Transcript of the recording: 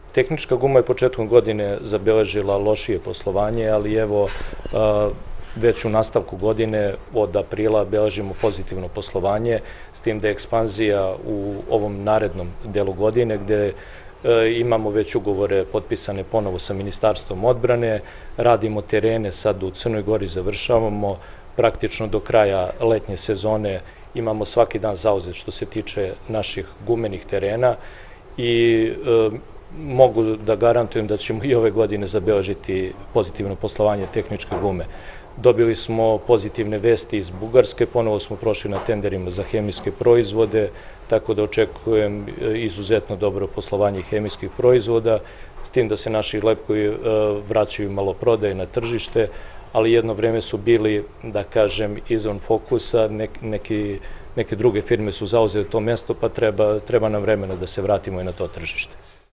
Tehnička guma je početkom godine zabeležila lošije poslovanje, ali evo, već u nastavku godine od aprila beležimo pozitivno poslovanje, s tim da je ekspanzija u ovom narednom delu godine gde imamo već ugovore potpisane ponovo sa Ministarstvom odbrane, radimo terene, sad u Crnoj Gori završavamo, praktično do kraja letnje sezone imamo svaki dan zauzet što se tiče naših gumenih terena i mogu da garantujem da ćemo i ove godine zabeležiti pozitivno poslovanje tehničke gume. Dobili smo pozitivne vesti iz Bugarske, ponovo smo prošli na tenderima za hemijske proizvode, tako da očekujem izuzetno dobro poslovanje hemijskih proizvoda, s tim da se naši lepkovi vraćaju maloprodaje na tržište, ali jedno vreme su bili, da kažem, izvan fokusa, neke druge firme su zauzele to mesto, pa treba nam vremena da se vratimo i na to tržište.